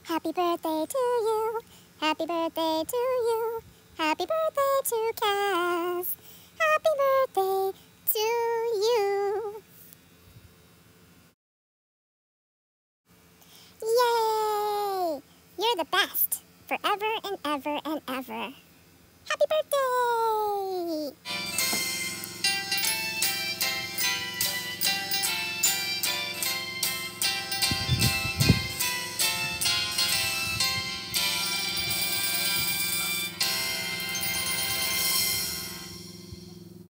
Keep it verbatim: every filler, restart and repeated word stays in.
Happy birthday to you. Happy birthday to you. Happy birthday to Cass. Happy birthday to you. Yay! You're the best, forever and ever and ever. Happy birthday!